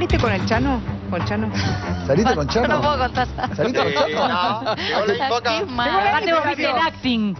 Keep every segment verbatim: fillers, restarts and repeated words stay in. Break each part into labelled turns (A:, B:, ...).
A: ¿Saliste con el Chano? ¿Con Chano?
B: ¿Saliste con Chano?
C: No puedo contar.
B: ¿Saliste con Chano?
D: No, llegó la infoca.
C: Aparte
A: vos viste el
E: acting.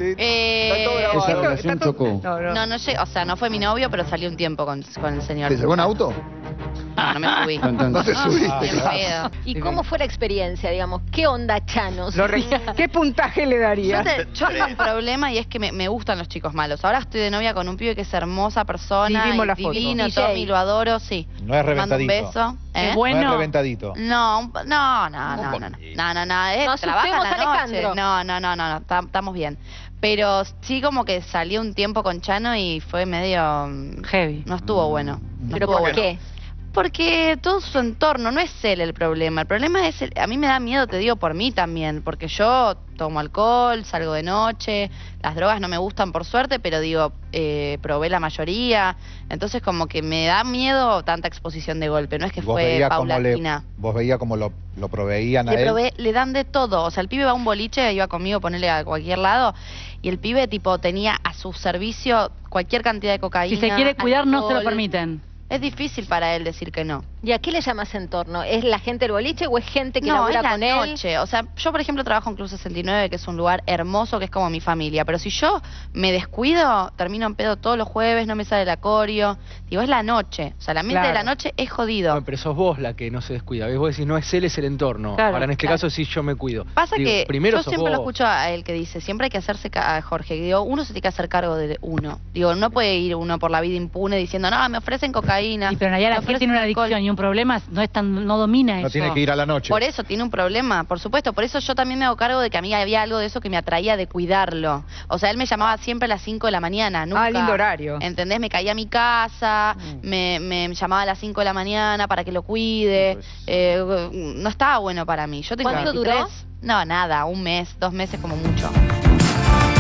C: Eh,
B: Esa
A: Esto-
B: relación
A: está todo-
B: chocó.
A: No, no.
C: no, no sé, o sea, no fue mi novio, pero salí un tiempo con, con el señor.
B: ¿Te llevó en auto?
C: No, no me subí.
B: No, no te subiste.
C: Bien pedo.
F: ¿Y cómo fue la experiencia, digamos? ¿Qué onda Chano?
A: Lo re- ¿Qué puntaje le
C: Yo,
A: darías?
C: te- yo tengo un problema y es que me, me gustan los chicos malos. Ahora estoy de novia con un pibe que es hermosa persona,
A: Sí, vimos
C: y
A: la foto.
C: divino,
F: D J.
C: Tommy, lo adoro, sí.
D: No es
C: Le mando un
D: reventadito.
C: beso. ¿Eh?
E: Es bueno.
D: No es reventadito.
C: No, un po- no, no, no, no, no, no, no, no, eh,
F: No
C: trabaja
F: asustemos
C: a
F: a
C: la noche.
F: Alejandro.
C: No, no, no, no, no, tam- estamos bien. Pero sí como que salí un tiempo con Chano y fue medio... mm,
E: Heavy.
C: No estuvo bueno. No
F: ¿Pero
C: estuvo
F: por
C: bueno.
F: qué?
C: Porque todo su entorno, no es él el problema. El problema es, el- a mí me da miedo, te digo, por mí también. Porque yo tomo alcohol, salgo de noche, las drogas no me gustan por suerte, pero digo, eh, probé la mayoría. Entonces como que me da miedo tanta exposición de golpe, no es que
D: Vos
C: fue
D: veías cómo le,
C: paulatina.
D: vos veías cómo lo, lo proveían a
C: Le,
D: él.
C: probé- le dan de todo, o sea, el pibe va a un boliche, iba conmigo a ponerle a cualquier lado, y el pibe tipo tenía a su servicio cualquier cantidad de cocaína.
E: Si se quiere cuidar, no se lo
C: alcohol.
E: permiten.
C: Es difícil para él decir que no.
F: ¿Y a qué le llamas entorno? ¿Es la gente del boliche o es gente que
C: No,
F: labura
C: es la
F: con él?
C: noche. O sea, yo por ejemplo trabajo en Club sesenta y nueve, que es un lugar hermoso, que es como mi familia. Pero si yo me descuido, termino en pedo todos los jueves, no me sale el acorio. Digo, es la noche. O sea, la mente
A: Claro.
C: de la noche es jodido.
G: Bueno, pero sos vos la que no se descuida. ¿Ves? Vos decís, no es él, es el entorno.
E: Claro,
G: Ahora, en este
C: claro.
G: caso, sí yo me cuido.
C: Pasa
G: Digo,
C: que
G: primero
C: yo
G: sos
C: siempre lo
G: vos.
C: escucho a él que dice, siempre hay que hacerse, ca- a Jorge, que digo, uno se tiene que hacer cargo de uno. Digo, no puede ir uno por la vida impune diciendo, no, me ofrecen cocaína.
E: Y pero Nayara,
C: me
E: si él
C: ofrecen
E: tiene una
C: alcohol".
E: adicción y un problema, no es tan, no domina
D: No
E: eso.
D: tiene que ir a la noche.
C: Por eso tiene un problema, por supuesto. Por eso yo también me hago cargo de que a mí había algo de eso que me atraía de cuidarlo. O sea, él me llamaba siempre a las cinco de la mañana. Nunca,
A: Ah, lindo horario.
C: ¿Entendés? Me caía a mi casa, me, me llamaba a las cinco de la mañana para que lo cuide. Eh, no estaba bueno para mí. Yo tengo
F: ¿Cuánto
C: veintitrés.
F: duró?
C: No, nada, un mes, dos meses como mucho.